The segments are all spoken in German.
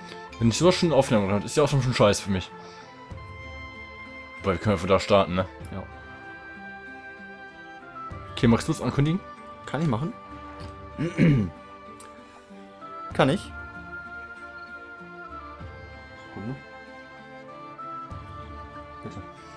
Wenn ich so schon Aufnahme habe, ist ja auch schon scheiß für mich. Weil wir können ja von da starten, ne? Ja. Okay, magst du es ankündigen? Kann ich machen? Kann ich? Bitte.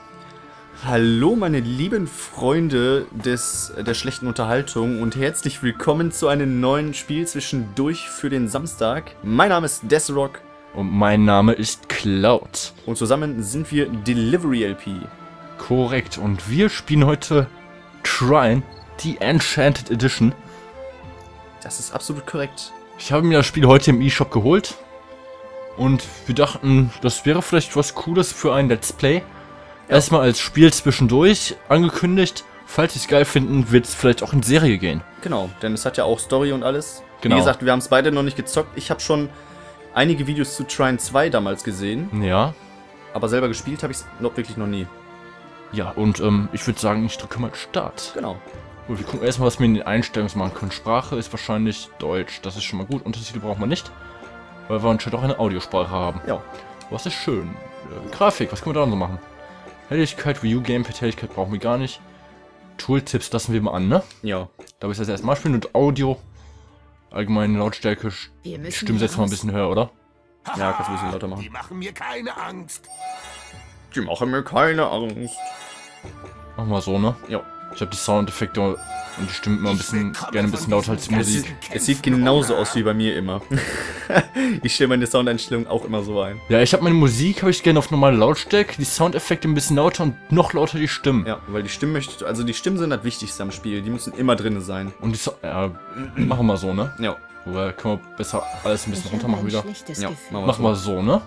Hallo meine lieben Freunde der schlechten Unterhaltung und herzlich willkommen zu einem neuen Spiel zwischendurch für den Samstag. Mein Name ist Desrock. Und mein Name ist Cloud. Und zusammen sind wir Delivery LP. Korrekt, und wir spielen heute Trine, die Enchanted Edition. Das ist absolut korrekt. Ich habe mir das Spiel heute im eShop geholt. Und wir dachten, das wäre vielleicht was Cooles für ein Let's Play. Ja. Erstmal als Spiel zwischendurch angekündigt. Falls Sie es geil finden, wird es vielleicht auch in Serie gehen. Genau, denn es hat ja auch Story und alles. Genau. Wie gesagt, wir haben es beide noch nicht gezockt. Ich habe schon einige Videos zu Trine 2 damals gesehen. Ja. Aber selber gespielt habe ich es wirklich noch nie. Ja, und ich würde sagen, ich drücke mal Start. Genau. Gut, wir gucken erstmal, was wir in den Einstellungen machen können. Sprache ist wahrscheinlich Deutsch. Das ist schon mal gut. Untertitel brauchen wir nicht. Weil wir anscheinend auch eine Audiosprache haben. Ja. Was ist schön. Grafik, was können wir da noch so machen? Helligkeit, Wii U Gamepad, Helligkeit brauchen wir gar nicht. Tooltips lassen wir mal an, ne? Ja. Da will ich das erstmal spielen und Audio. Allgemeine Lautstärke. Die Stimme setzt mal ein bisschen höher, oder? Ja, kannst du ein bisschen lauter machen. Die machen mir keine Angst. Die machen mir keine Angst. Machen wir so, ne? Ja. Ich habe die Soundeffekte und die Stimmen immer gerne ein bisschen lauter als die Musik. Es sieht genauso aus wie bei mir immer. Ich stelle meine Soundeinstellung auch immer so ein. Ja, ich habe meine Musik, habe ich gerne auf normale Lautstärke, die Soundeffekte ein bisschen lauter und noch lauter die Stimmen. Ja, weil die Stimmen die Stimmen sind das Wichtigste am Spiel. Die müssen immer drin sein. Und die machen wir so, ne? Ja. Wobei können wir besser alles ein bisschen runter machen wieder. Ja, machen wir so, ne?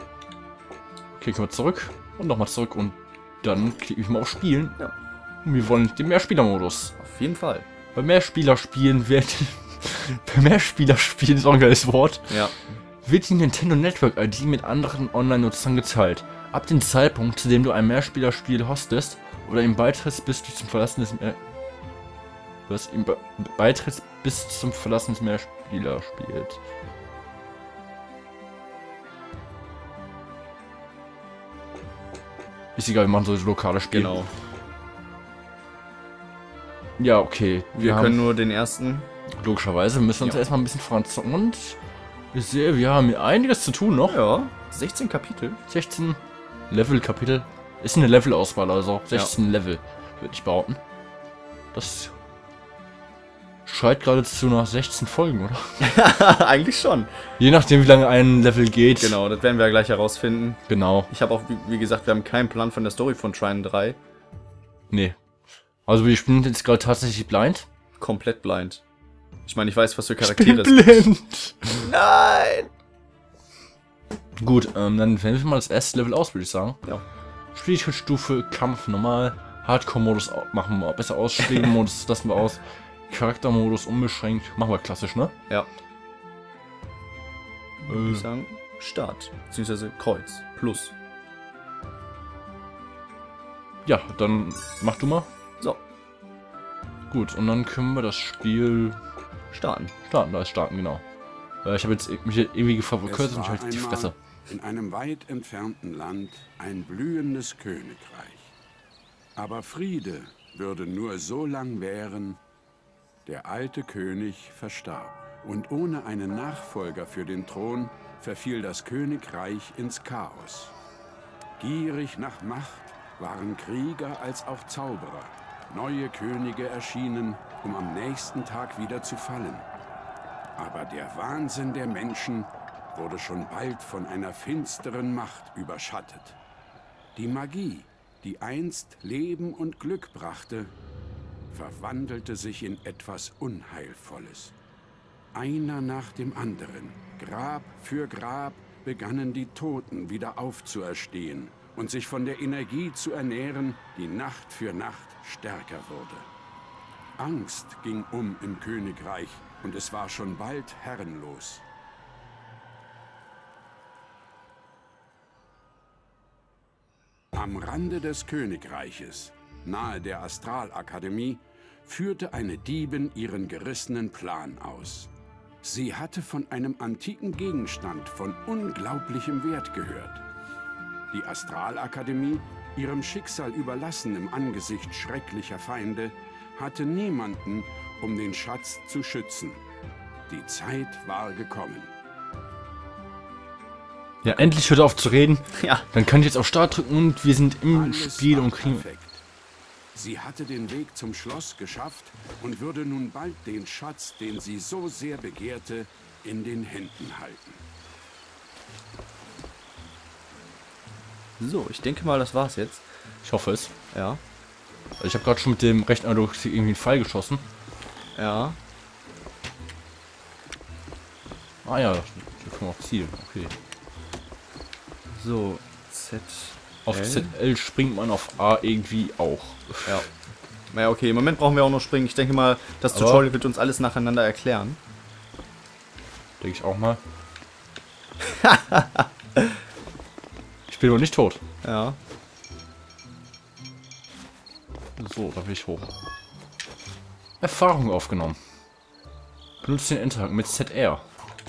Okay, können wir zurück und nochmal zurück und dann klicke ich mal auf Spielen. Ja. Und wir wollen den Mehrspielermodus. Auf jeden Fall. Bei Mehrspieler spielen wird bei Mehrspieler spielen ist auch ein geiles Wort. Ja. Wird die Nintendo Network ID mit anderen Online-Nutzern geteilt. Ab dem Zeitpunkt, zu dem du ein Mehrspielerspiel hostest oder ihm beitrittst, bis du zum Verlassen des Mehrspielerspiels. Ist egal, wir machen so lokale Spiele. Genau. Ja, okay. Wir können nur den ersten. Logischerweise müssen wir uns erstmal ein bisschen voranzocken und ich sehe, wir haben hier einiges zu tun noch. Ja, 16 Kapitel. 16 Level-Kapitel. Ist eine Level-Auswahl, also 16 Level, würde ich behaupten. Das schreit geradezu nach 16 Folgen, oder? Eigentlich schon. Je nachdem, wie lange ein Level geht. Genau, das werden wir ja gleich herausfinden. Genau. Ich habe auch, wie gesagt, wir haben keinen Plan von der Story von Trine 3. Nee. Also wir spielen jetzt gerade tatsächlich blind. Komplett blind. Ich meine, ich weiß, was für Charaktere es gibt. Blind! Nein! Gut, dann wählen wir mal das erste Level aus, würde ich sagen. Ja. Schwierigkeitsstufe, Kampf, normal. Hardcore-Modus machen wir besser aus. Schläge-Modus lassen wir aus. Charaktermodus unbeschränkt. Machen wir klassisch, ne? Ja. Würde ich sagen, Start. Beziehungsweise Kreuz. Plus. Ja, dann mach du mal. So. Gut, und dann können wir das Spiel starten. Da ist starten, genau. Ich habe jetzt mich ewige verkürzt und ich halte die Fresse. In einem weit entfernten Land ein blühendes Königreich. Aber Friede würde nur so lang währen, der alte König verstarb. Und ohne einen Nachfolger für den Thron verfiel das Königreich ins Chaos. Gierig nach Macht waren Krieger als auch Zauberer. Neue Könige erschienen, um am nächsten Tag wieder zu fallen. Aber der Wahnsinn der Menschen wurde schon bald von einer finsteren Macht überschattet. Die Magie, die einst Leben und Glück brachte, verwandelte sich in etwas Unheilvolles. Einer nach dem anderen, Grab für Grab, begannen die Toten wieder aufzuerstehen und sich von der Energie zu ernähren, die Nacht für Nacht stärker wurde. Angst ging im Königreich und es war schon bald herrenlos. Am Rande des Königreiches, nahe der Astralakademie, führte eine Diebin ihren gerissenen Plan aus. Sie hatte von einem antiken Gegenstand von unglaublichem Wert gehört. Die Astralakademie, ihrem Schicksal überlassen im Angesicht schrecklicher Feinde, hatte niemanden, um den Schatz zu schützen. Die Zeit war gekommen. Ja, endlich hört er auf zu reden. Ja. Dann kann ich jetzt auf Start drücken und wir sind im Alles Spiel war und kriegen... perfekt. Sie hatte den Weg zum Schloss geschafft und würde nun bald den Schatz, den sie so sehr begehrte, in den Händen halten. So, ich denke mal, das war's jetzt. Ich hoffe es. Ja. Also ich habe gerade schon mit dem rechten Auto irgendwie einen Pfeil geschossen. Ja. Ah ja, hier kommen wir auf Ziel. Okay. So, Z. Auf ZL springt man, auf A irgendwie auch. Ja. Naja, okay, im Moment brauchen wir auch noch springen. Ich denke mal, das Aber- Tutorial wird uns alles nacheinander erklären. Denke ich auch mal. Ich bin noch nicht tot. Ja. So, da will ich hoch. Erfahrung aufgenommen. Benutzt den Enterhaken mit ZR.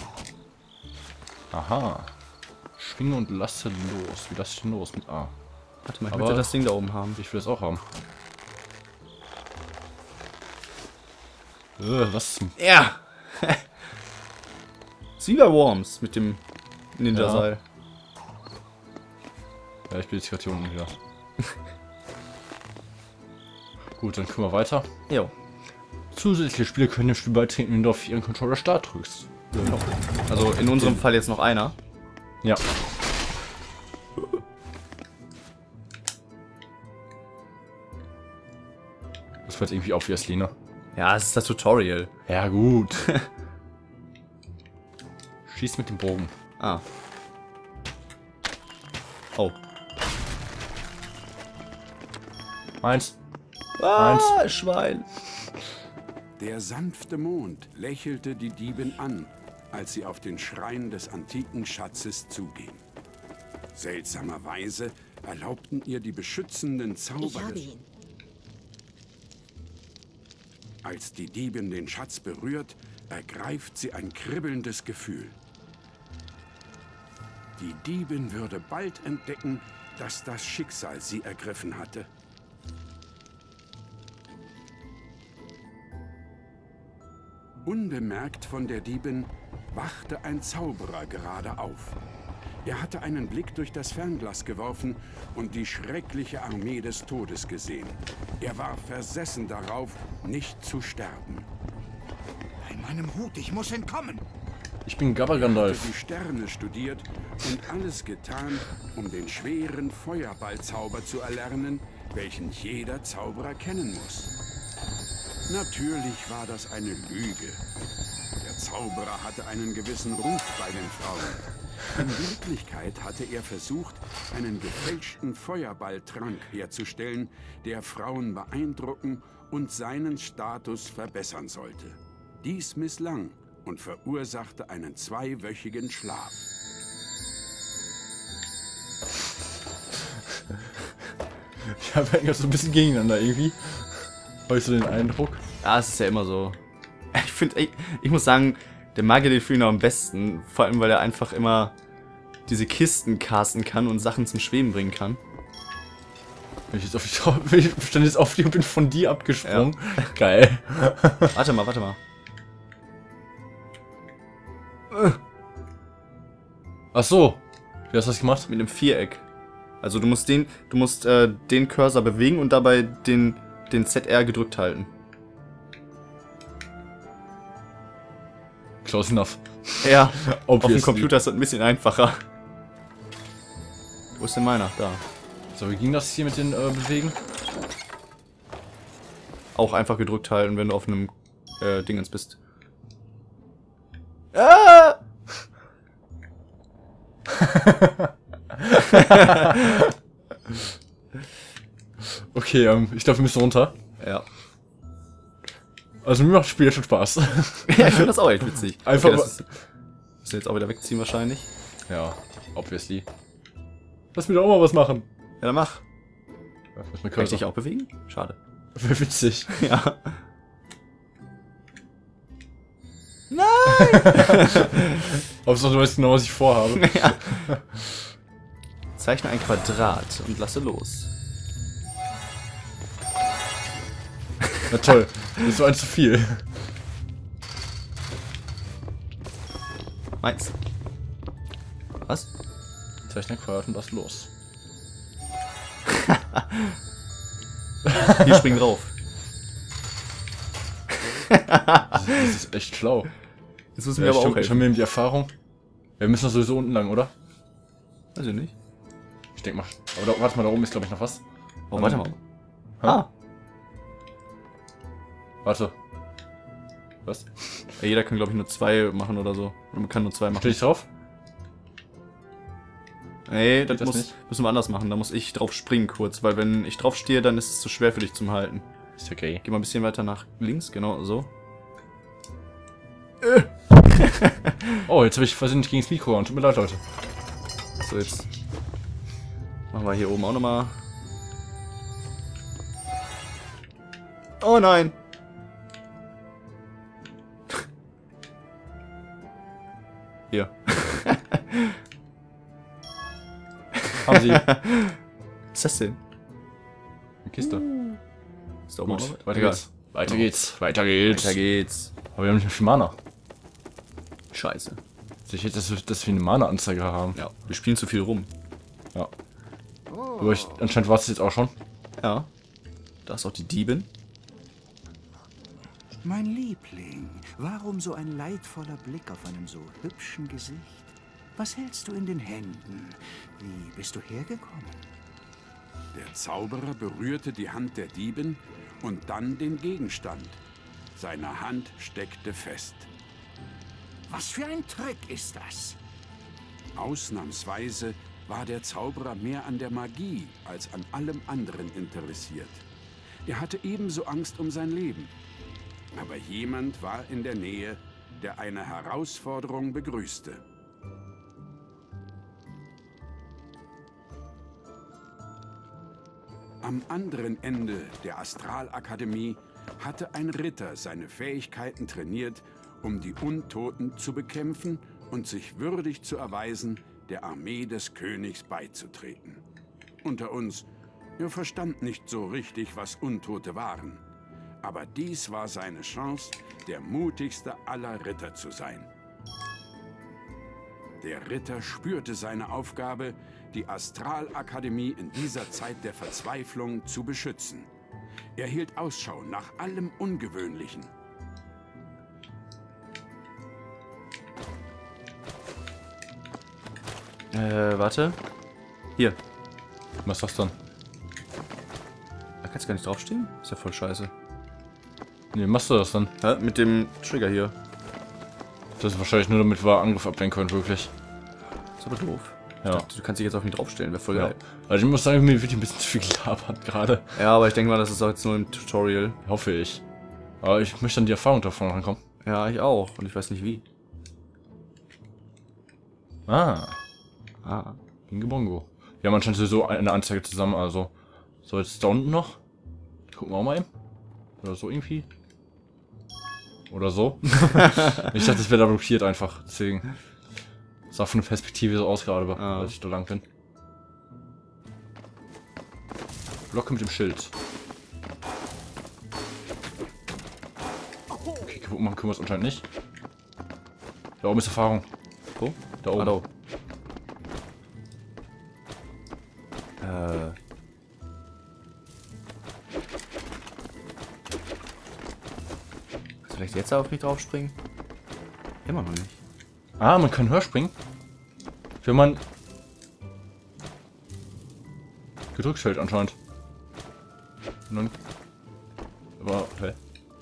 Aha. Schwinge und lasse los. Wie lasse ich denn los? Mit A. Warte mal, ich Aber- möchte das Ding da oben haben. Ich will das auch haben. Was zum... Ja! Sea Worms mit dem Ninja-Seil. Ja, ich bin jetzt gerade hier unten wieder. Gut, dann können wir weiter. Jo. Zusätzliche Spieler können dem Spiel beitreten, wenn du auf ihren Controller Start drückst. Also in unserem Fall jetzt noch einer. Ja. Das wird irgendwie obviously, ne? Ja, es ist das Tutorial. Ja, gut. Schieß mit dem Bogen. Ah. Oh. Eins. Ah, Schwein. Der sanfte Mond lächelte die Diebin an, als sie auf den Schrein des antiken Schatzes zuging. Seltsamerweise erlaubten ihr die beschützenden Zauber Ich habe des... ihn. Als die Diebin den Schatz berührt, ergreift sie ein kribbelndes Gefühl. Die Diebin würde bald entdecken, dass das Schicksal sie ergriffen hatte. Unbemerkt von der Diebin wachte ein Zauberer gerade auf. Er hatte einen Blick durch das Fernglas geworfen und die schreckliche Armee des Todes gesehen. Er war versessen darauf, nicht zu sterben. Bei meinem Hut, ich muss entkommen. Ich bin Gabba Er hatte Gandalf. die Sterne studiert und alles getan, um den schweren Feuerballzauber zu erlernen, welchen jeder Zauberer kennen muss. Natürlich war das eine Lüge. Der Zauberer hatte einen gewissen Ruf bei den Frauen. In Wirklichkeit hatte er versucht, einen gefälschten Feuerballtrank herzustellen, der Frauen beeindrucken und seinen Status verbessern sollte. Dies misslang und verursachte einen 2-wöchigen Schlaf. Ich habe eigentlich so ein bisschen gegeneinander irgendwie. Habe ich so den Eindruck. Ja, es ist ja immer so. Ich finde, ich muss sagen, der Magier, den fühle ich noch am besten. Vor allem, weil er einfach immer diese Kisten casten kann und Sachen zum Schweben bringen kann. Ich stand jetzt auf dir und bin von dir abgesprungen. Ja. Geil. Warte mal, warte mal. Ach so. Wie hast du das gemacht? Mit einem Viereck. Also du musst den Cursor bewegen und dabei den ZR gedrückt halten. Close enough. Ja, auf dem Obviously. Computer ist das ein bisschen einfacher. Wo ist denn meiner? Da. So, wie ging das hier mit den Bewegen? Auch einfach gedrückt halten, wenn du auf einem Dingens bist. Ah! Okay, ich glaube, wir müssen runter. Ja. Also mir macht das Spiel ja schon Spaß. Ja, ich finde das auch echt witzig. Einfach okay, mal- das müssen wir jetzt auch wieder wegziehen wahrscheinlich. Ja, obviously. Lass mir doch auch mal was machen. Ja, dann mach. Ja, muss mir Kann ich dich auch bewegen? Schade. Wäre witzig. Ja. Hauptsache, du weißt genau, was ich vorhabe. Ja. Zeichne ein Quadrat und lasse los. Na toll, das war ein zu viel. Meins. Was? Zeichne ein Quadrat und lass los. Hier spring drauf. Das ist echt schlau. Jetzt müssen wir aber auch Ich habe helfen. mir die Erfahrung. Wir müssen doch sowieso unten lang, oder? Weiß ich nicht. Ich denke mal. Aber da, warte mal, da oben ist glaube ich noch was. Oh, warte mal. Ah. Warte. Was? Ja, jeder kann, glaube ich, nur 2 machen oder so. Oder man kann nur 2 machen. Steht ich drauf? Nee, das, das nicht? müssen wir anders machen. Da muss ich drauf springen kurz, weil wenn ich drauf stehe, dann ist es zu schwer für dich zum Halten. Ist okay. Geh mal ein bisschen weiter nach links, genau so. Oh, jetzt habe ich versehentlich gegen das Mikro und tut mir leid, Leute. So, jetzt machen wir hier oben auch nochmal. Oh nein! Hier. Haben Sie Was ist das denn? eine Kiste? Ist da oben auch Gut, noch? weiter Egal. geht's. Weiter geht's. Weiter geht's. Weiter geht's. Aber wir haben nicht mehr viel Mana. Scheiße. Ich hätte, dass wir eine Mana-Anzeige haben. Ja, wir spielen zu viel rum. Ja. Aber anscheinend war es jetzt auch schon. Ja. Da ist auch die Diebin. Mein Liebling, warum so ein leidvoller Blick auf einem so hübschen Gesicht? Was hältst du in den Händen? Wie bist du hergekommen? Der Zauberer berührte die Hand der Diebin und dann den Gegenstand. Seine Hand steckte fest. Was für ein Trick ist das? Ausnahmsweise war der Zauberer mehr an der Magie als an allem anderen interessiert. Er hatte ebenso Angst um sein Leben. Aber jemand war in der Nähe, der eine Herausforderung begrüßte. Am anderen Ende der Astralakademie hatte ein Ritter seine Fähigkeiten trainiert, um die Untoten zu bekämpfen und sich würdig zu erweisen, der Armee des Königs beizutreten. Unter uns, er verstand nicht so richtig, was Untote waren. Aber dies war seine Chance, der mutigste aller Ritter zu sein. Der Ritter spürte seine Aufgabe, die Astralakademie in dieser Zeit der Verzweiflung zu beschützen. Er hielt Ausschau nach allem Ungewöhnlichen. Warte. Hier. Was ist das dann? Da kannst du gar nicht draufstehen? Ist ja voll scheiße. Nee, machst du das dann? Ja, mit dem Trigger hier. Das ist wahrscheinlich nur, damit wir Angriff ablenken können, wirklich. Ist aber doof. Ich Ja. dachte, du kannst dich jetzt auf mich draufstellen, wäre voll Ja. geil. Also ich muss sagen, mir wird ein bisschen zu viel gelabert gerade. Ja, aber ich denke mal, das ist auch jetzt nur im Tutorial. Hoffe ich. Aber ich möchte dann die Erfahrung davon rankommen. Ja, ich auch. Und ich weiß nicht wie. Ah, Ah. Bingo Bongo. Wir haben anscheinend sowieso eine Anzeige zusammen, also. So, jetzt da unten noch. Gucken wir auch mal eben. Oder so irgendwie. Oder so. Ich dachte, das wäre da blockiert einfach. Deswegen. Sah von der Perspektive so aus gerade, als ich da lang bin. Blocke mit dem Schild. Okay, kaputt machen können wir es anscheinend nicht. Da oben ist Erfahrung. Wo? Da oben. Ah, da oben. Kannst du vielleicht jetzt auf mich draufspringen? Immer noch nicht. Ah, man kann höher springen. Wenn man gedrückt hält anscheinend. Und dann... Aber, hä?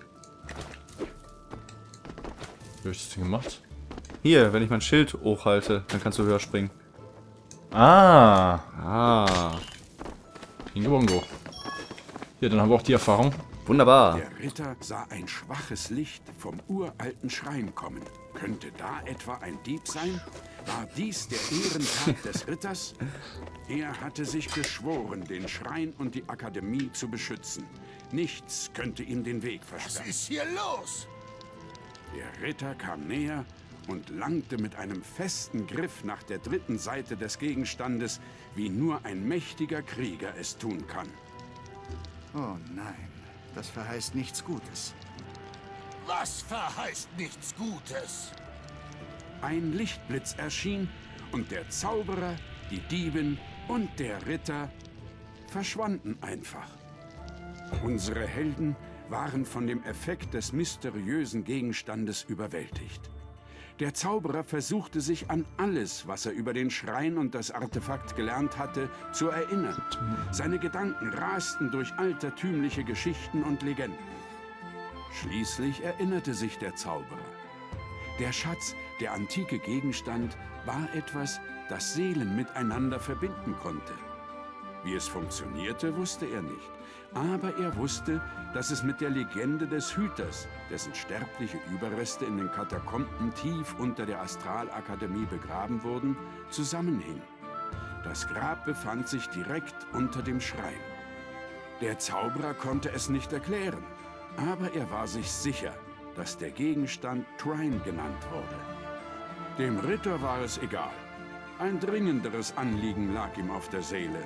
Wie hab ich das denn gemacht? Hier, wenn ich mein Schild hochhalte, dann kannst du höher springen. Ah! Ah. Bingo Bongo. Ja, dann haben wir auch die Erfahrung. Wunderbar. Der Ritter sah ein schwaches Licht vom uralten Schrein kommen. Könnte da etwa ein Dieb sein? War dies der Ehrentag des Ritters? Er hatte sich geschworen, den Schrein und die Akademie zu beschützen. Nichts könnte ihm den Weg Was versperren. ist hier los? Der Ritter kam näher und langte mit einem festen Griff nach der dritten Seite des Gegenstandes, wie nur ein mächtiger Krieger es tun kann. Oh nein, das verheißt nichts Gutes. Was verheißt nichts Gutes? Ein Lichtblitz erschien und der Zauberer, die Diebin und der Ritter verschwanden einfach. Unsere Helden waren von dem Effekt des mysteriösen Gegenstandes überwältigt. Der Zauberer versuchte sich an alles, was er über den Schrein und das Artefakt gelernt hatte, zu erinnern. Seine Gedanken rasten durch altertümliche Geschichten und Legenden. Schließlich erinnerte sich der Zauberer. Der Schatz, der antike Gegenstand, war etwas, das Seelen miteinander verbinden konnte. Wie es funktionierte, wusste er nicht. Aber er wusste, dass es mit der Legende des Hüters, dessen sterbliche Überreste in den Katakomben tief unter der Astralakademie begraben wurden, zusammenhing. Das Grab befand sich direkt unter dem Schrein. Der Zauberer konnte es nicht erklären, aber er war sich sicher, dass der Gegenstand Trine genannt wurde. Dem Ritter war es egal. Ein dringenderes Anliegen lag ihm auf der Seele.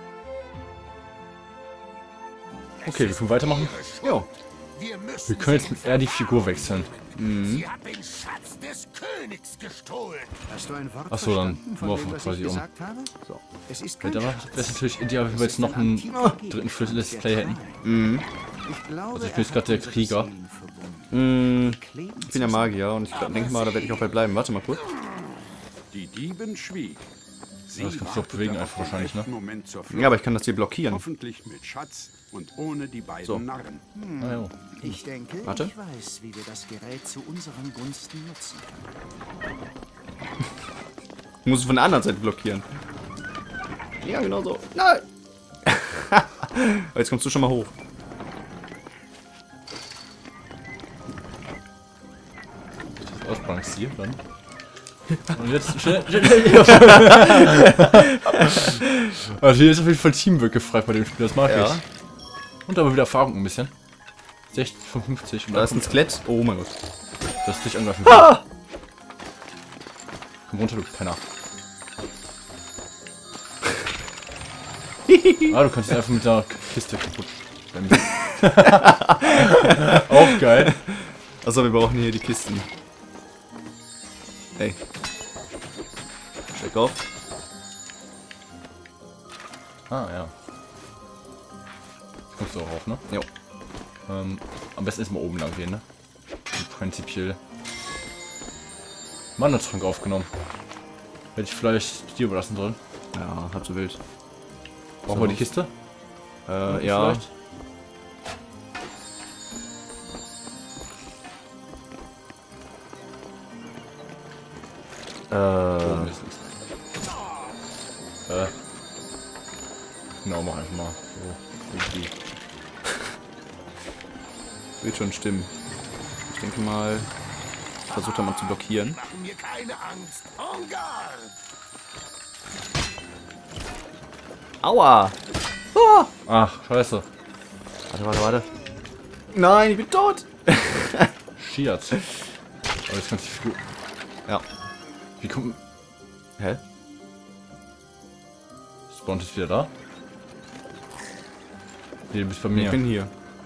Okay, wir können weitermachen. Jo. Wir können jetzt mit R die Figur wechseln. Sie hat den Schatz des Königs gestohlen. Hast du ein Wort Ach so, dann verstanden von werfen dem, wir was quasi ich um. gesagt habe? So. Es ist Wird kein aber Schatz. wäre es natürlich ideal, wenn wir jetzt noch einen dritten Schlüssel des Play hätten. Ich glaube, Also ich bin jetzt gerade der Krieger. Ich bin der Magier und ich denke mal, da werde ich auch bei bleiben. Warte mal kurz. Die Diebin schwieg. Sie Das kannst du doch wartete bewegen auf einfach den wahrscheinlich, ne? rechten Moment zur Flucht. Ja, aber ich kann das hier blockieren. Hoffentlich mit Schatz und ohne die beiden So. Narren. Ah, ja. Ich denke, Warte. ich weiß, wie wir das Gerät zu unseren Gunsten nutzen können. Ich muss es von der anderen Seite blockieren. Ja, genau so. Nein! Jetzt kommst du schon mal hoch. Ausbalancieren dann. Und jetzt also hier ist auf jeden Fall Teamwork gefragt bei dem Spiel, das mag Ja. ich. Und aber wieder Erfahrung ein bisschen. 60 von 50 und Da ist ein Skelett. Oh mein Gott. das dich angreifen will. Komm runter, du Penner. Ah, du kannst ihn einfach mit der Kiste kaputt. Auch geil. Achso, wir brauchen hier die Kisten. Hey. Steck auf. Ah, ja. Kommst du auch auf, ne? Jo. Am besten erstmal oben lang gehen, ne? Und prinzipiell. Mana-Trank aufgenommen. Hätte ich vielleicht dir überlassen sollen. Ja, halb so wild. Brauchen wir die Kiste? Ja. Vielleicht? Oben ist nichts. Genau, mach einfach mal. So, irgendwie. Wird schon stimmen. Ich denke mal, ich versuche da mal zu blockieren. Machen mir keine Angst. En garde! Aua! Ach, scheiße. Warte. Nein, ich bin tot! Schiert. Aber jetzt kannst du die Figur. Ja. Wie kommt. Hä? Spawnt ist wieder da? Nee, du bist bei mir. Ich bin hier.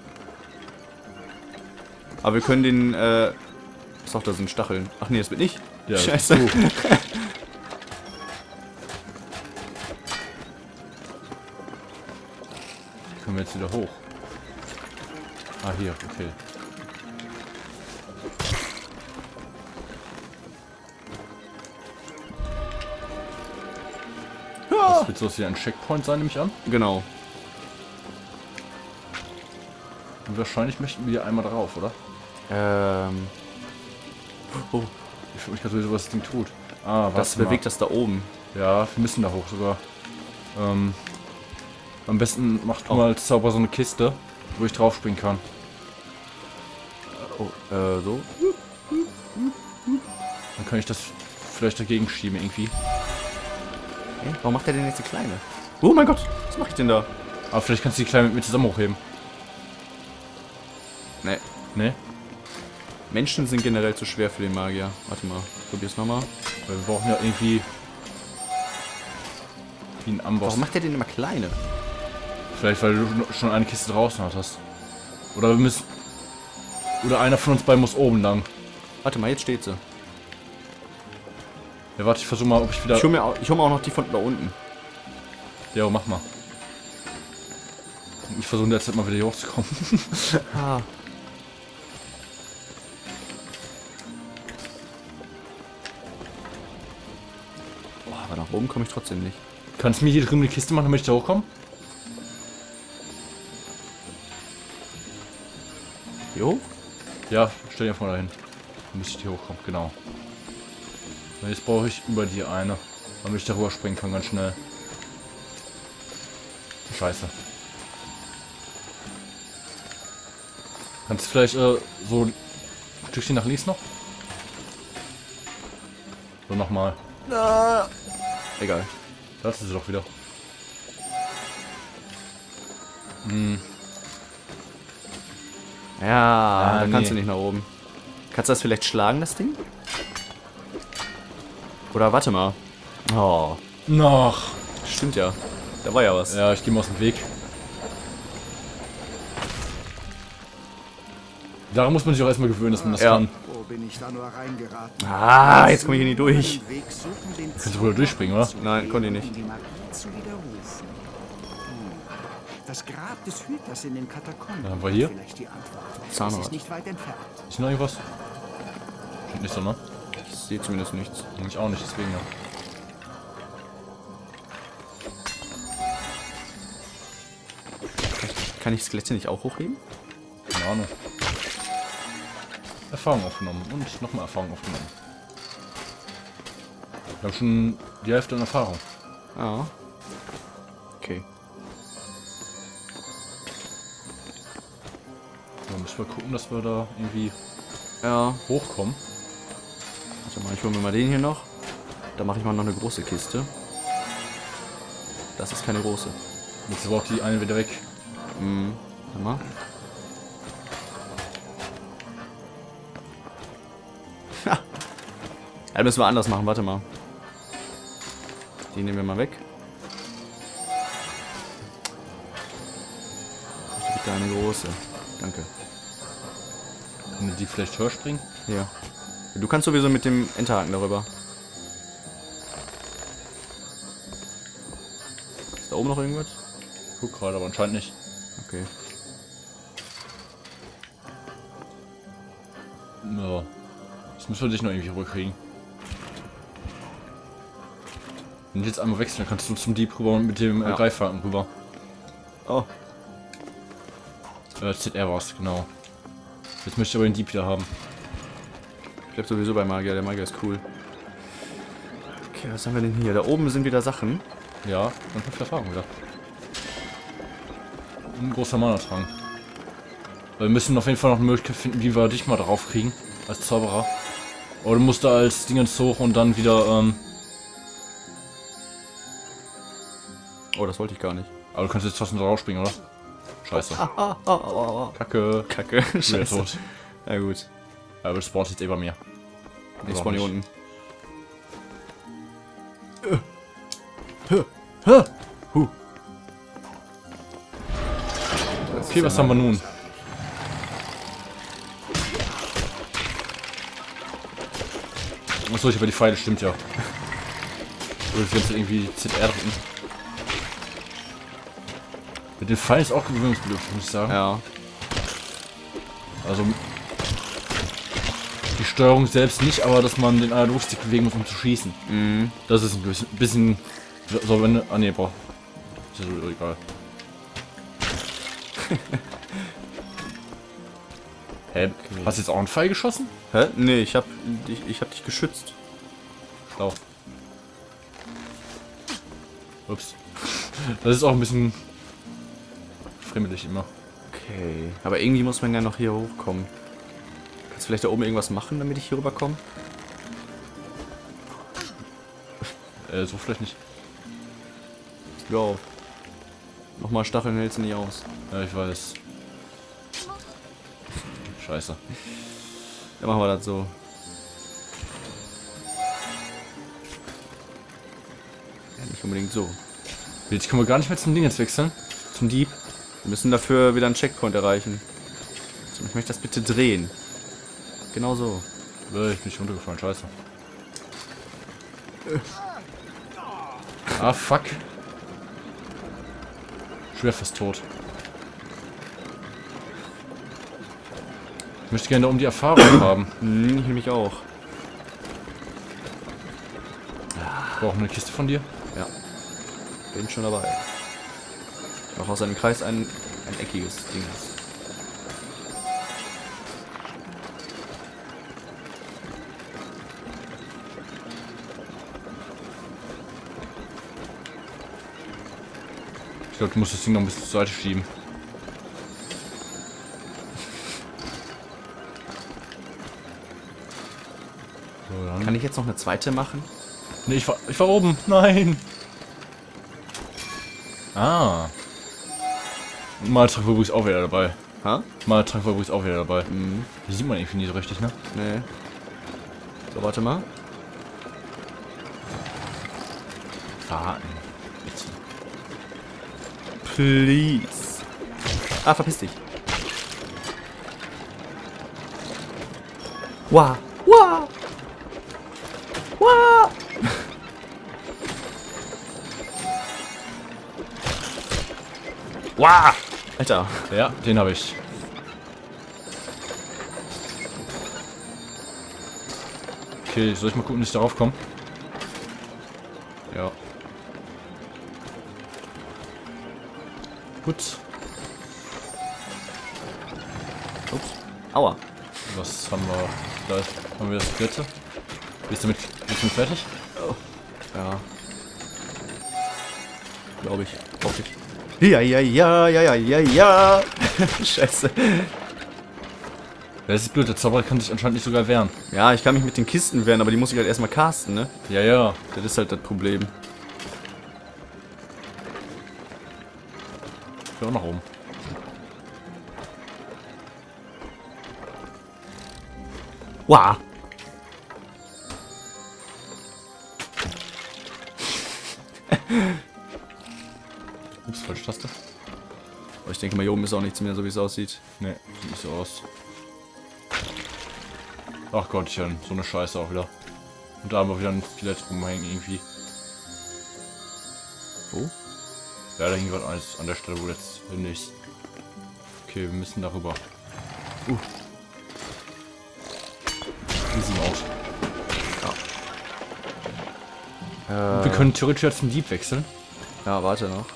Aber wir können den, Doch, da sind Stacheln. Ach nee, das bin ich. Ja, das Scheiße. bist du. Können wir jetzt wieder hoch? Ah, hier, okay. Das wird so hier ein Checkpoint sein, nehme ich an. Genau. Und wahrscheinlich möchten wir einmal drauf, oder? Oh, Ich frage mich gerade sowieso, was das Ding tut. Ah, das warte mal. bewegt das da oben. Ja, wir müssen da hoch sogar. Am besten macht du mal als Zauber so eine Kiste, wo ich drauf springen kann. Oh, so. Dann kann ich das vielleicht dagegen schieben irgendwie. Hä? Warum macht der denn jetzt die kleine? Oh mein Gott, was mache ich denn da? Aber vielleicht kannst du die Kleine mit mir zusammen hochheben. Nee. Ne? Menschen sind generell zu schwer für den Magier. Warte mal, probier's nochmal. Weil wir brauchen ja irgendwie wie ein Amboss. Warum macht der den immer kleine? Vielleicht, weil du schon eine Kiste draußen hattest. Oder wir müssen... Oder einer von uns beiden muss oben lang. Warte mal, jetzt steht sie. Ja, warte, ich versuche mal, ob ich wieder... Ich hol mir auch noch die von da unten. Ja, mach mal. Ich versuche jetzt mal wieder hier hochzukommen. Ah. Boah, aber nach oben komme ich trotzdem nicht. Kannst du mir hier drüben die Kiste machen, damit ich da hochkomme? Hier hoch? Ja, stell dir vor dahin. Dann müsste ich hier hochkommen, genau. Und jetzt brauche ich über die eine, damit ich darüber springen kann, ganz schnell. Scheiße. Kannst du vielleicht so ein Stückchen nach links noch? So, nochmal. Egal. Da ist sie doch wieder. Hm. Ja, dann kannst nee. du nicht nach oben. Kannst du das vielleicht schlagen, das Ding? Oder warte mal. Oh, Noch. stimmt ja. Da war ja was. Ja, ich gehe mal aus dem Weg. Daran muss man sich auch erstmal gewöhnen, dass man das Ja. kann. Wo bin ich da nur reingeraten? Ah, jetzt komme ich hier nicht durch. Einen Weg suchen, den Kannst du wohl durchspringen, oder? Nein, konnte ich nicht. um die Magie zu widerrufen. Das Grab des Hüters in den Katakomben. Dann haben wir hier. Vielleicht die Antwort. Es Zahnrad. ist nicht weit entfernt. Ist hier noch irgendwas? Stimmt nicht so, ne? Ich sehe zumindest nichts. Ich auch nicht, deswegen ja. Kann ich Skelette nicht auch hochheben? Keine Ahnung. Erfahrung aufgenommen und nochmal Erfahrung aufgenommen. Wir haben schon die Hälfte an Erfahrung. Ah. Okay. Dann müssen wir gucken, dass wir da irgendwie Ja. hochkommen. Warte mal, ich hole mir mal den hier noch. Da mache ich mal noch eine große Kiste. Das ist keine große. Jetzt aber auch die eine wieder weg. Warte mal. Ha. Ja, müssen wir anders machen, warte mal. Die nehmen wir mal weg. Bitte eine große. Danke. Können wir die vielleicht höher springen? Ja. Du kannst sowieso mit dem Enterhaken darüber. Ist da oben noch irgendwas? Guck gerade, aber anscheinend nicht. Okay. Ja. Das müssen wir dich noch irgendwie rüberkriegen. Wenn ich jetzt einmal wechseln, dann kannst du zum Dieb rüber und mit dem Ja. Greifhaken rüber. Oh. ZR war's, genau. Jetzt möchte ich aber den Dieb wieder haben. Ich bleib sowieso bei Magier, der Magier ist cool. Okay, was haben wir denn hier? Da oben sind wieder Sachen. Ja, dann 5 Erfahrung wieder. Ein großer Mana-Trank. Wir müssen auf jeden Fall noch eine Möglichkeit finden, wie wir dich mal drauf kriegen. Als Zauberer. Oder du musst da als Dingens hoch und dann wieder, Oh, das wollte ich gar nicht. Aber du kannst jetzt trotzdem drauf springen, oder? Scheiße. Kacke. Kacke. Wieder Scheiße. tot. Ja gut. Aber das spawnt jetzt eh bei mir. Ich spawn hier unten. Okay, was haben wir nun? Achso, ich habe die Pfeile, stimmt ja. Oder jetzt irgendwie ZR drücken. Mit den Pfeilen ist auch gewöhnungsbedürftig, muss ich sagen. Ja. Also die Steuerung selbst nicht, aber dass man den Analogstick bewegen muss, um zu schießen. Mhm. Das ist ein bisschen so, wenn. Ah ne, boah. Ist ja so egal. Hä? Hast du jetzt auch einen Pfeil geschossen? Hä? Nee, ich hab dich geschützt. Schlau. Ups. Das ist auch ein bisschen friemelig immer. Okay. Aber irgendwie muss man ja noch hier hochkommen. Kannst du vielleicht da oben irgendwas machen, damit ich hier rüberkomme? So vielleicht nicht. Ja. Nochmal Stacheln hältst du nicht aus. Ja, ich weiß. Scheiße. Dann machen wir das so. Ja, nicht unbedingt so. Jetzt können wir gar nicht mehr zum Ding jetzt wechseln. Zum Dieb. Wir müssen dafür wieder einen Checkpoint erreichen. So, ich möchte das bitte drehen. Genau so. Ich bin nicht runtergefallen, scheiße. Ah, fuck. Schwer fast tot. Ich möchte gerne um die Erfahrung haben. Ich mich auch. Ich brauche eine Kiste von dir. Ja. Bin schon dabei. Ich mache aus einem Kreis ein eckiges Ding. Ich glaube, du musst das Ding noch ein bisschen zur Seite schieben. So, dann. Kann ich jetzt noch eine zweite machen? Nee, ich war oben. Nein. Ah. Maltrank war übrigens auch wieder dabei. Ha? Maltrank war übrigens auch wieder dabei. Mhm. Die sieht man irgendwie nie so richtig, ne? Nee. So, warte mal. Warten. Bitte. Please. Ah, verpiss dich. Wow. Wow. Wow. Wow. Alter. Ja, den habe ich. Okay, soll ich mal gucken, dass ich darauf komme? Ja. Gut. Ups. Aua. Was haben wir? Da haben wir das dritte. Bist du mit fertig? Ja. Glaube ich. Hoffe ich. Ja, ja, ja, ja, ja, ja, ja. Scheiße. Das ist blöd, der Zauberer kann sich anscheinend nicht sogar wehren. Ja, ich kann mich mit den Kisten wehren, aber die muss ich halt erstmal casten, ne? Ja, ja. Das ist halt das Problem. Ich will auch nach oben. Wow. Ups, falsche Taste. Aber ich denke mal, hier oben ist auch nichts mehr, so wie es aussieht. Ne, sieht nicht so aus. Ach Gottchen, so eine Scheiße auch wieder. Und da haben wir wieder ein Skelett rumhängen irgendwie. Wo? Ja, da hing gerade eins an der Stelle, wo jetzt hin ist. Okay, wir müssen darüber. Easy out. Ja. Wir können theoretisch jetzt zum Dieb wechseln. Ja, warte noch.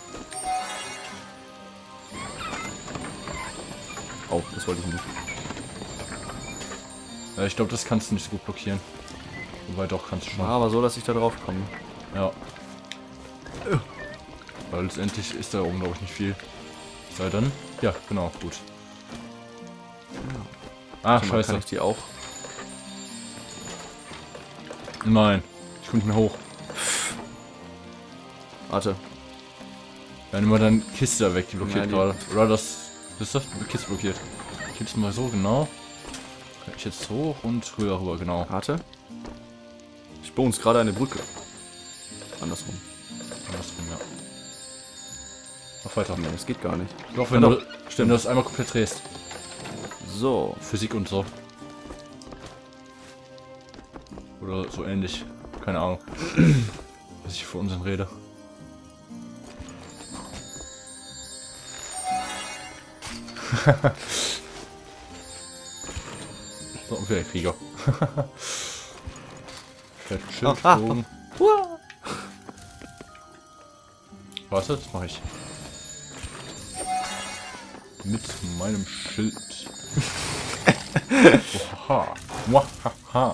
Oh, das wollte ich nicht. Ja, ich glaube, das kannst du nicht so gut blockieren. Wobei doch, kannst du schon. Ja, aber so, dass ich da drauf komme. Ja. Weil letztendlich ist da oben, glaube ich, nicht viel. Sei dann. Ja, genau, gut. Ah, Kann scheiße. ich die auch? Nein, ich komme nicht mehr hoch. Warte. Ja, nimm mal deine Kiste da weg, die blockiert Nein, gerade. Oder das ist das? Die Kiste blockiert. Ich jetzt mal so, genau. Kann ich jetzt hoch und rüber, genau. Warte. Ich baue uns gerade eine Brücke. Andersrum. Andersrum, ja. Mach weiter. Nee, das geht gar nicht. Doch, wenn, Ja, du, doch. wenn du das einmal komplett drehst. So. Physik und so. Oder so ähnlich. Keine Ahnung. Was ich für Unsinn rede. So, und wieder Krieger. Fett Schildbogen. Warte, das mache ich. Mit meinem Schild. Oha. Muahaha.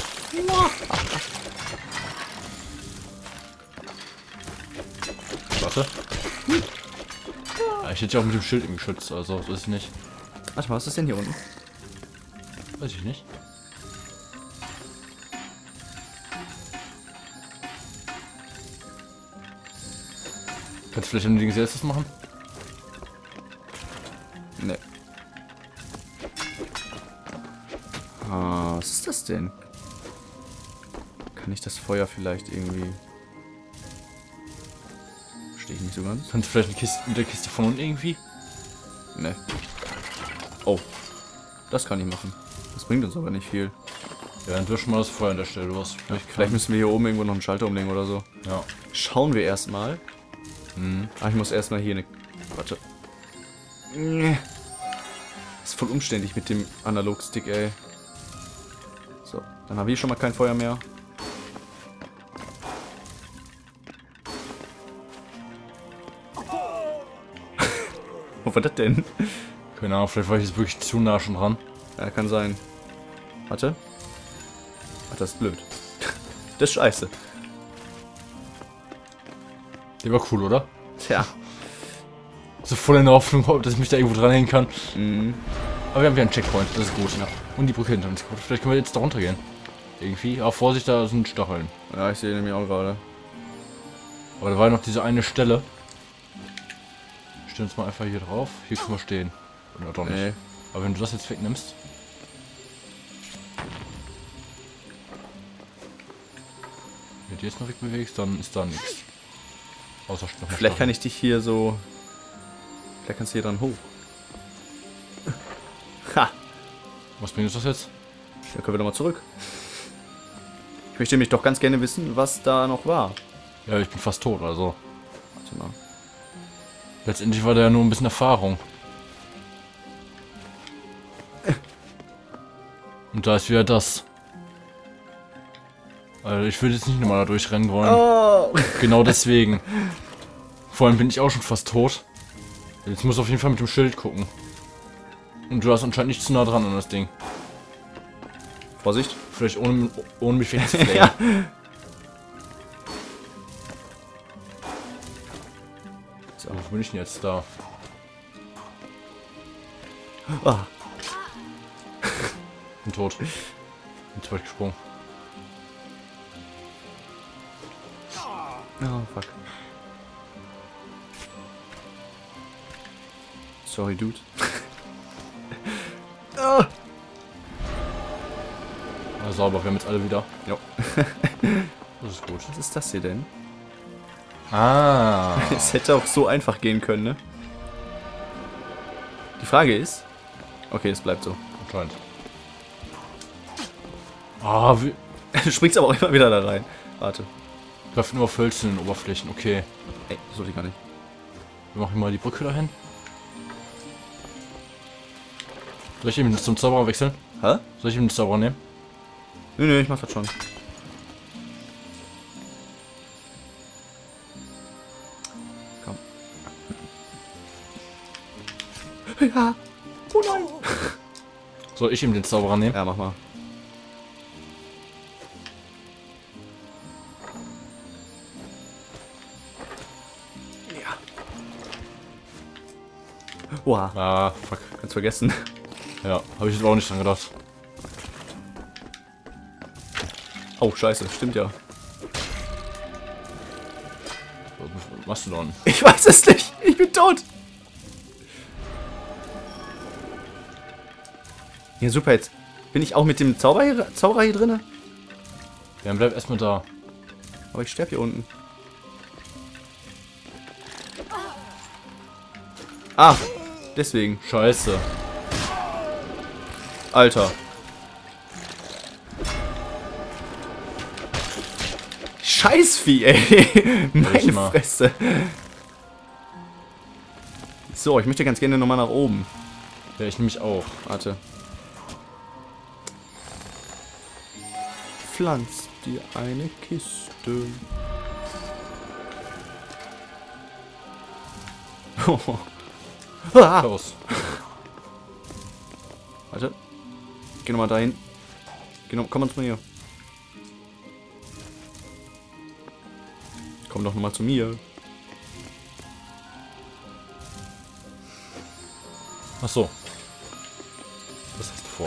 Warte. Ja, ich hätte ja auch mit dem Schild im geschützt, also so ist es nicht. Warte mal, was ist denn hier unten? Weiß ich nicht. Kannst du vielleicht ein Ding selbst machen? Ne. das denn? Kann ich das Feuer vielleicht irgendwie... Verstehe ich nicht so ganz. Kannst du vielleicht eine Kiste, mit der Kiste von unten irgendwie? Ne. Oh. Das kann ich machen. Das bringt uns aber nicht viel. Ja, dann wirst du mal das Feuer an der Stelle los. Vielleicht müssen wir hier oben irgendwo noch einen Schalter umlegen oder so. Ja. Schauen wir erstmal. Ah, ich muss erstmal hier eine... Warte. Ist voll umständlich mit dem Analogstick, ey. So, dann haben wir hier schon mal kein Feuer mehr. Wo war das denn? Keine Ahnung, vielleicht war ich jetzt wirklich zu nah schon dran. Ja, kann sein. Warte. Ach, das ist blöd. Das ist scheiße. Der war cool, oder? Tja. So voll in der Hoffnung, dass ich mich da irgendwo dranhängen kann. Mhm. Aber wir haben wieder einen Checkpoint, das ist gut. Ja. Und die Brücke hinter uns. Vielleicht können wir jetzt da runtergehen. Irgendwie. Aber Vorsicht, da sind Stacheln. Ja, ich sehe nämlich auch gerade. Aber da war noch diese eine Stelle. Stellen uns mal einfach hier drauf. Hier können wir stehen. Oder doch nicht. Nee. Aber wenn du das jetzt wegnimmst. Wenn du die jetzt noch wegbewegst, dann ist da nichts. Außer Stacheln. Vielleicht kann ich dich hier so... Vielleicht kannst du hier dran hoch. Ha! Was bringt uns das jetzt? Da können wir doch mal zurück. Ich möchte nämlich doch ganz gerne wissen, was da noch war. Ja, ich bin fast tot, also. Warte mal. Letztendlich war da ja nur ein bisschen Erfahrung. Und da ist wieder das. Also ich würde jetzt nicht nochmal da durchrennen wollen. Oh. Genau deswegen. Vor allem bin ich auch schon fast tot. Jetzt muss auf jeden Fall mit dem Schild gucken. Und du hast anscheinend nicht zu nah dran an das Ding. Vorsicht. Vielleicht ohne mich wegzufliegen. Ja. So, wo bin ich denn jetzt da? Ah. Bin tot. Bin zu weit gesprungen. Oh, fuck. Sorry, Dude. Ah, sauber, wir haben jetzt alle wieder. Jo. Das ist gut. Was ist das hier denn? Ah. Es hätte auch so einfach gehen können, ne? Die Frage ist... Okay, es bleibt so. Anscheinend. Ah, wir Du springst aber auch immer wieder da rein. Warte. treffen nur auf hölzernen Oberflächen. Okay. Ey, das sollte ich gar nicht. Wir machen mal die Brücke dahin. Soll ich eben zum Zauberer wechseln? Hä? Soll ich eben den Zauberer nehmen? Nö, ich mach das schon. Komm. Ja. Oh nein. Soll ich eben den Zauberer nehmen? Ja, mach mal. Ja. Oha, Ah, fuck. ganz vergessen. Ja, habe ich jetzt auch nicht dran gedacht. Oh, scheiße, stimmt ja. Was machst du da unten? Ich weiß es nicht. Ich bin tot. Ja, super, jetzt bin ich auch mit dem Zauberer hier drin. Ja, dann bleib erstmal da. Aber ich sterbe hier unten. Ah, deswegen. Scheiße. Alter. Scheißvieh, ey. Meine mal. Fresse. So, ich möchte ganz gerne nochmal nach oben. Ja, ich nehme mich auch. Warte. Pflanz dir eine Kiste. Ah. Los. Warte. Geh nochmal dahin. Komm mal zu mir. Komm doch nochmal zu mir. Ach so. Was hast du vor?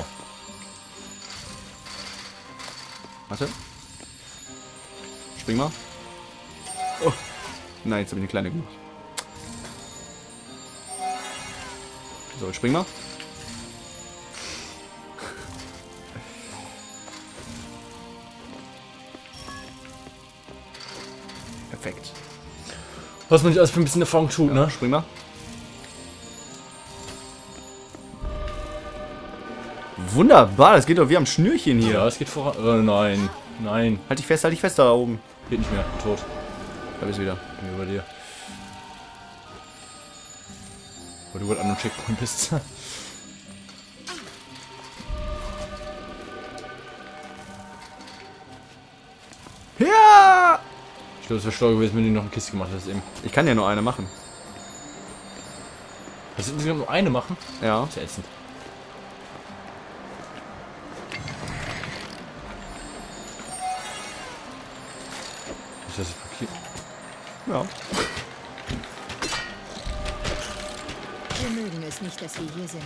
Warte. Spring mal. Oh. Nein, jetzt habe ich eine kleine gemacht. So, spring mal. Perfekt. Was man nicht alles für ein bisschen Erfahrung tut, ne? Spring mal. Wunderbar, das geht doch wie am Schnürchen hier. Ja, es geht voran. Nein. Nein. Halt dich fest da oben. Geht nicht mehr. Bin tot. Da bist du wieder. Bin über dir. Weil du gerade an einem Checkpoint bist. Ja! Ich glaube, es wäre schlau gewesen, wenn du noch eine Kiste gemacht hättest eben. Ich kann ja nur eine machen. Hast du insgesamt nur eine machen? Ja. Das ist ja ätzend. Ist das okay? Ja. Wir mögen es nicht, dass wir hier sind.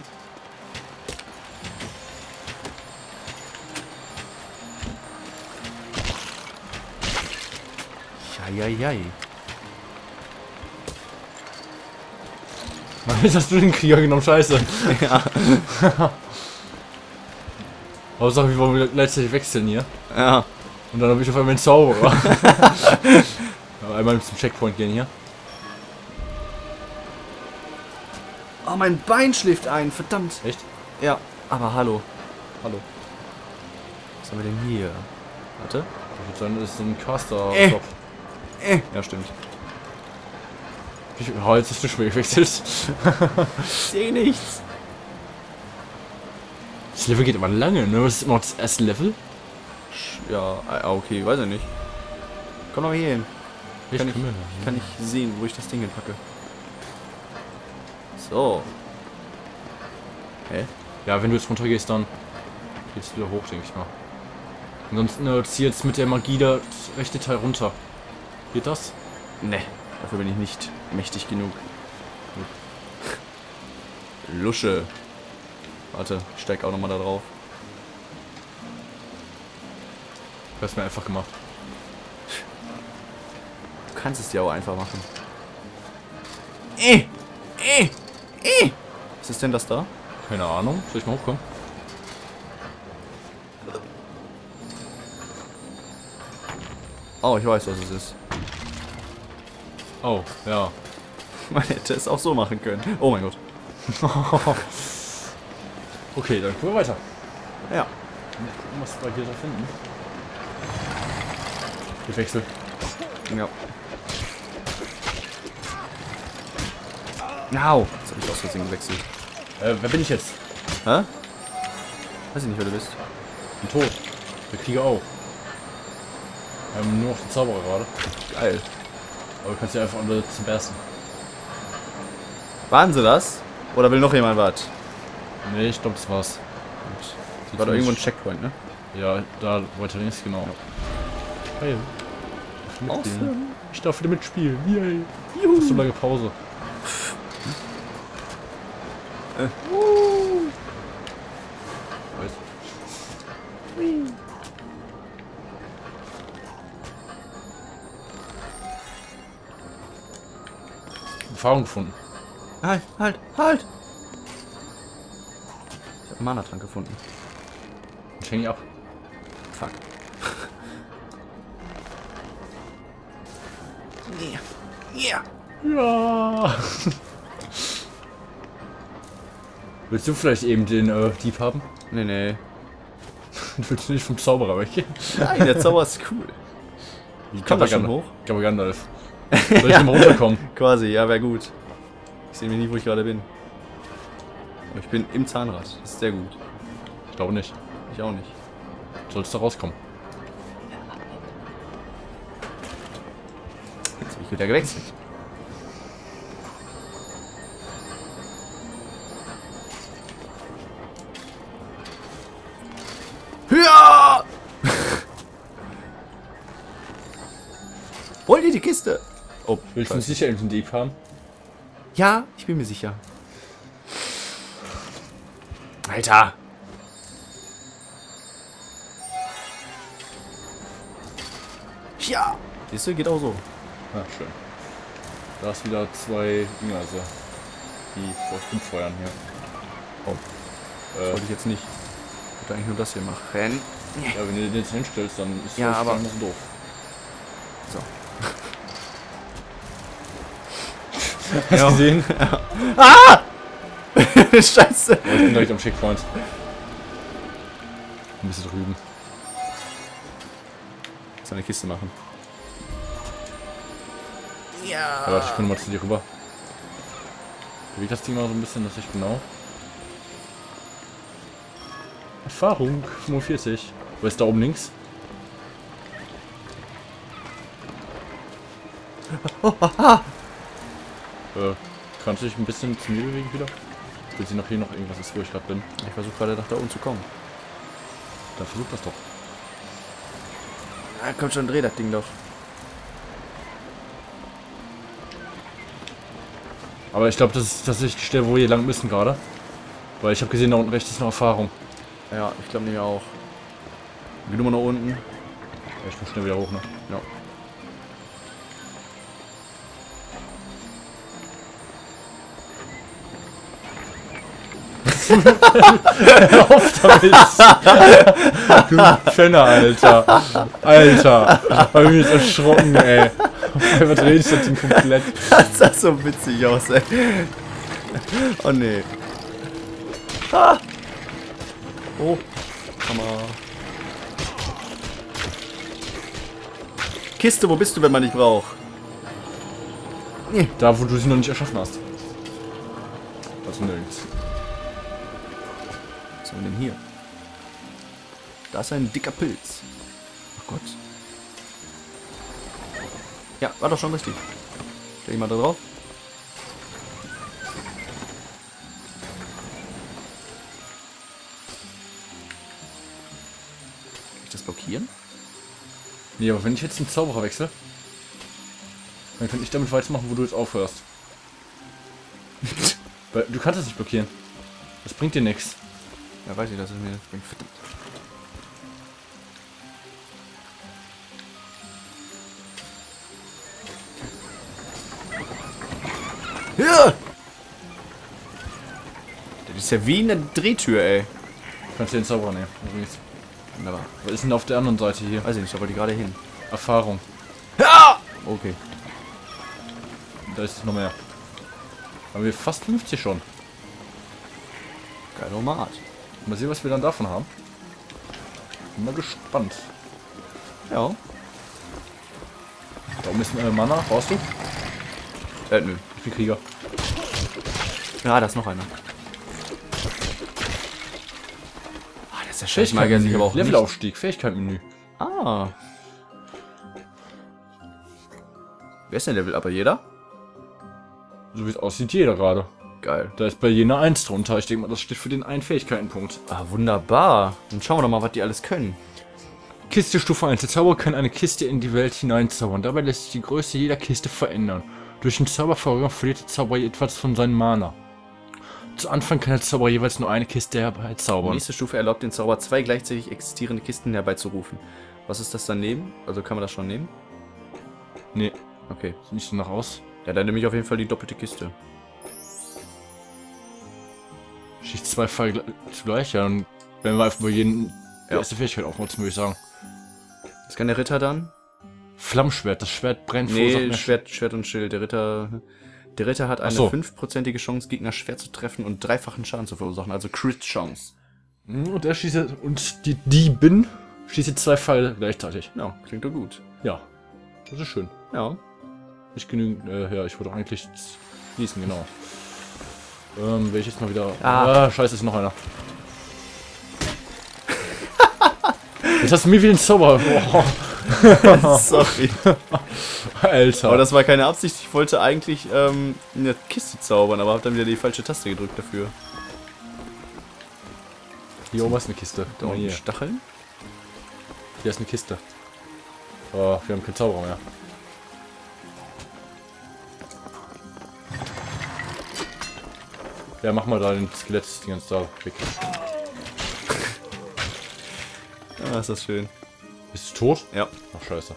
Eieiei. Mann, jetzt hast du den Krieger genommen, scheiße. Ja. Hauptsache, wir wollen gleichzeitig wechseln hier. Ja. Und dann habe ich auf einmal einen Zauberer. Aber einmal zum Checkpoint gehen hier. Oh, mein Bein schläft ein, verdammt. Echt? Ja, aber hallo. Hallo. Was haben wir denn hier? Warte. Ich würde sagen, das ist so ein Caster-Shop. Ja, stimmt. Oh, jetzt hast du schon gewechselt. Ich sehe nichts. Das Level geht immer lange, ne? Das ist immer noch das erste Level. Ja, okay, weiß ich nicht. Komm doch hier hin. Echt? Kann ich sehen, wo ich das Ding hinpacke. So. Hä? Ja, wenn du jetzt runter gehst, dann geht's wieder hoch, denke ich mal. Ansonsten zieh jetzt mit der Magie das rechte Teil runter. Geht das? Ne, dafür bin ich nicht mächtig genug. Lusche. Warte, ich steig auch nochmal da drauf. Du hast mir einfach gemacht. Du kannst es dir auch einfach machen. Was ist denn das da? Keine Ahnung. Soll ich mal hochkommen? Oh, ich weiß, was es ist. Oh, ja. Man hätte es auch so machen können. Oh mein Gott. Okay, dann gucken wir weiter. Ja. Mal gucken, was wir hier so finden. Ich wechsel. Ja. Au. Jetzt habe ich aus Versehen gewechselt. Wer bin ich jetzt? Hä? Weiß ich nicht, wer du bist. Bin tot. Der Krieger auch. Wir haben nur noch den Zauberer gerade. Geil. Aber du kannst ja einfach alle zum Bersten. Waren sie das? Oder will noch jemand was? Nee, ich glaube, das war's. War da irgendwo ein Checkpoint, ne? Ja, da weiter links, genau. Hey. Ich darf wieder mitspielen. Yay. Juhu. So lange Pause. Weiß. Erfahrung gefunden. Halt! Ich habe einen Mana-Trank gefunden. Ich häng ihn ab. Fuck. Yeah. Ja. Willst du vielleicht eben den Dieb haben? Nee. Willst du nicht vom Zauberer weggehen? Nein, der Zauber ist cool. Wie Kommt das schon hoch? Gandalf. Soll ich mal runterkommen? Quasi, ja, wäre gut. Ich sehe nämlich nie, wo ich gerade bin. Aber ich bin im Zahnrad. Das ist sehr gut. Ich glaube nicht. Ich auch nicht. Sollst du rauskommen? Jetzt habe ich wieder gewechselt. Ja! Hol dir die Kiste! Oh, Willst du nicht sicher eben den Dieb haben? ja, ich bin mir sicher. Alter! Ja! Siehst du, geht auch so. Ah, schön. Da ist wieder zwei Dinger, also die vor 5 Feuern hier. Oh. Wollte ich jetzt nicht. Ich wollte eigentlich nur das hier machen. Ja, wenn du den jetzt hinstellst, dann ist Ja, das aber- gar nicht so doof. So. Hast du gesehen? Scheiße. Oh, ich bin direkt am Checkpoint. Ein bisschen drüben. So eine Kiste machen. Ja, warte, ich komme mal zu dir rüber. Bewegt das Ding mal so ein bisschen, das ist genau. Erfahrung 45. Wo ist da oben links? Kannst du dich ein bisschen zu mir bewegen wieder? Will sie noch hier noch irgendwas ist, wo ich gerade bin? Ich versuche gerade nach da oben zu kommen. Dann versuch das doch. Ah, komm schon, dreh das Ding doch. Aber ich glaube, das ist tatsächlich die Stelle, wo wir lang müssen gerade. Weil ich habe gesehen, da unten rechts ist noch Erfahrung. Ja, ich glaube nämlich auch. Geh nur mal nach unten. Ja, ich muss schnell wieder hoch, ne? Ja. Hör auf damit! Du Fenner, Alter! Alter! Hab mich jetzt erschrocken, ey! Was drehe ich das Ding komplett? Das sah so witzig aus, ey. Oh nee. Ah. Oh, Hammer. Kiste, wo bist du, wenn man dich braucht? Da, wo du sie noch nicht erschaffen hast. Also nirgends. Was haben wir denn hier? Da ist ein dicker Pilz. Oh Gott. Ja, war doch schon richtig. Stell dich mal da drauf. Kann ich das blockieren? Nee, aber wenn ich jetzt den Zauberer wechsle, dann kann ich damit weitermachen, wo du jetzt aufhörst. Weil du kannst es nicht blockieren. Das bringt dir nichts. Ja, weiß ich, dass es mir bringt. Verdammt. Ja! Das ist ja wie eine Drehtür, ey. Du kannst dir den Zauberer nehmen. Übrigens. Wunderbar. Was ist denn auf der anderen Seite hier? Weiß ich nicht, da wollte ich gerade hin. Erfahrung. Ja! Okay. Da ist noch mehr. Haben wir fast 50 schon. Geil, Art. Mal sehen, was wir dann davon haben. Bin mal gespannt. Ja. Da oben ist ein Mana. Brauchst du? Nö. Ich bin Krieger. Ja, da ist noch einer. Ah, das ist ja schlecht. Mag er sich aber auch nicht. Levelaufstieg, Fähigkeitenmenü. Ah. Wer ist denn Level? Aber jeder? So wie es aussieht, jeder gerade. Geil. Da ist bei jener 1 drunter. Ich denke mal, das steht für den einen Fähigkeitenpunkt. Ah, wunderbar. Dann schauen wir doch mal, was die alles können. Kiste Stufe 1. Der Zauberer kann eine Kiste in die Welt hineinzaubern. Dabei lässt sich die Größe jeder Kiste verändern. Durch den Zaubervorgang verliert der Zauberer etwas von seinem Mana. Zu Anfang kann der Zauberer jeweils nur eine Kiste Die herbeizaubern. nächste Stufe erlaubt den Zauberer, 2 gleichzeitig existierende Kisten herbeizurufen. Was ist das daneben? Also kann man das schon nehmen? Nee, Okay. sieht nicht so nach aus. Ja, dann nehme ich auf jeden Fall die doppelte Kiste. Schicht 2 Fall zugleich, ja. Dann werden wir einfach bei jedem die Ja. erste Fähigkeit aufnutzen, würde ich sagen. Was kann der Ritter dann? Flammschwert, das Schwert brennt verursacht Nee, mehr Schwert und Schild. Der Ritter hat eine Ach so. 5%ige Chance, Gegner schwer zu treffen und 3-fachen Schaden zu verursachen. Also Crit-Chance. Und er schießt und die Diebin schießt 2 Pfeile gleichzeitig. Ja, klingt doch gut. Ja, das ist schön. Ja. Nicht genügend, ja, ich wollte eigentlich schließen, genau. Will ich jetzt mal wieder... Ah, scheiße, ist noch einer. Jetzt hast du mir wieder den Zauber. Boah. Sorry. Alter. Aber das war keine Absicht. Ich wollte eigentlich in der Kiste zaubern, aber habe dann wieder die falsche Taste gedrückt dafür. Hier oben ist eine Kiste. Da unten hier. Stacheln? Hier ist eine Kiste. Oh, wir haben keinen Zauberer mehr. Ja, mach mal da den Skelett, die ganze da weg. Ah, ist das schön. Bist du tot? Ja. Ach, scheiße.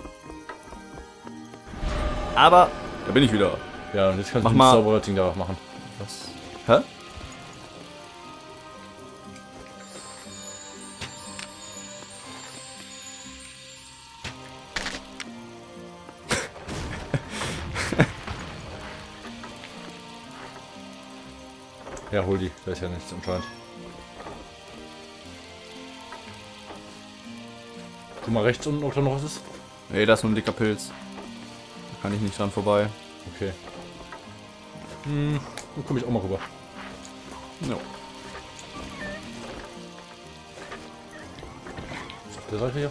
Aber, da bin ich wieder. Ja, und jetzt kannst Mach du mal- das Zauberer-Ding da machen. Was? Hä? Ja, hol die. Da ist ja nichts anscheinend. Guck mal rechts unten, ob da noch was ist. Ey, da ist nur ein dicker Pilz. Da kann ich nicht dran vorbei. Okay. Dann komme ich auch mal rüber. Ja. Auf der Seite hier.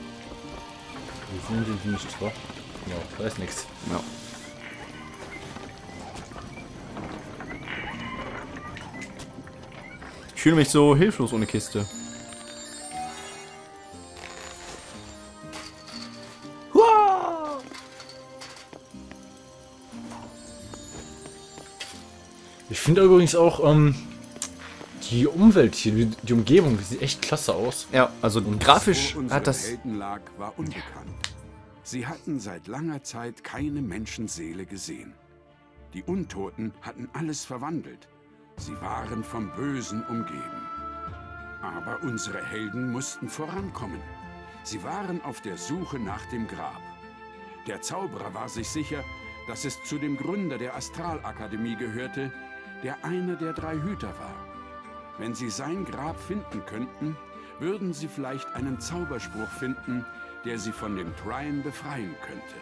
Wir sind nicht drauf. Ja, da ist nichts. Ja. Ich fühle mich so hilflos ohne Kiste. Ich finde übrigens auch die Umwelt hier, die Umgebung, die sieht echt klasse aus. Ja, also grafisch Wo unsere hat das... Helden lag, war unbekannt. Sie hatten seit langer Zeit keine Menschenseele gesehen. Die Untoten hatten alles verwandelt. Sie waren vom Bösen umgeben. Aber unsere Helden mussten vorankommen. Sie waren auf der Suche nach dem Grab. Der Zauberer war sich sicher, dass es zu dem Gründer der Astralakademie gehörte, der einer der 3 Hüter war. Wenn sie sein Grab finden könnten, würden sie vielleicht einen Zauberspruch finden, der sie von dem Trine befreien könnte.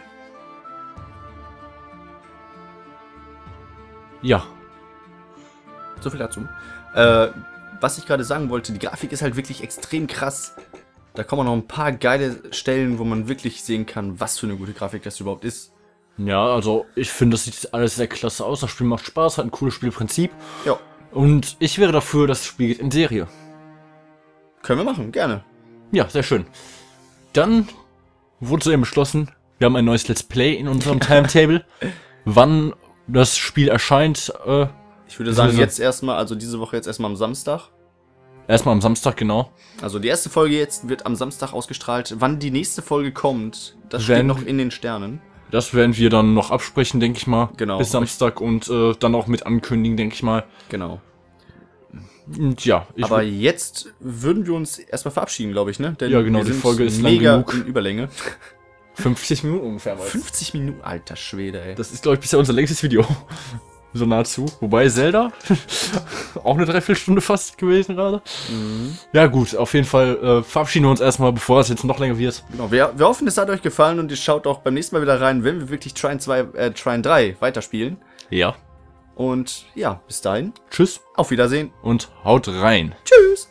Ja. So viel dazu. Was ich gerade sagen wollte, die Grafik ist halt wirklich extrem krass. Da kommen noch ein paar geile Stellen, wo man wirklich sehen kann, was für eine gute Grafik das überhaupt ist. Ja, also ich finde, das sieht alles sehr klasse aus. Das Spiel macht Spaß, hat ein cooles Spielprinzip. Ja. Und ich wäre dafür, dass das Spiel geht in Serie. Können wir machen, gerne. Ja, sehr schön. Dann wurde soeben beschlossen, wir haben ein neues Let's Play in unserem Timetable. Wann das Spiel erscheint, Ich würde sagen, jetzt erstmal, also diese Woche jetzt erstmal am Samstag. erstmal am Samstag, genau. Also die erste Folge jetzt wird am Samstag ausgestrahlt. Wann die nächste Folge kommt, das steht Wenn- noch in den Sternen. Das werden wir dann noch absprechen, denke ich mal. Genau. Bis Samstag und dann auch mit ankündigen, denke ich mal. Genau. Und ja, Aber jetzt würden wir uns erstmal verabschieden, glaube ich, ne? Denn Ja, genau, wir die sind Folge ist lang mega genug. in Überlänge. 50 Minuten ungefähr. Weiß. 50 Minuten, alter Schwede, ey. Das ist, glaube ich, bisher unser längstes Video. So nahezu. Wobei Zelda auch eine Dreiviertelstunde fast gewesen gerade. Ja gut, auf jeden Fall verabschieden wir uns erstmal, bevor es jetzt noch länger wird. Genau, wir hoffen, es hat euch gefallen und ihr schaut auch beim nächsten Mal wieder rein, wenn wir wirklich Trine 3 weiterspielen. Ja. Und ja, bis dahin, Tschüss auf Wiedersehen. und haut rein. Tschüss.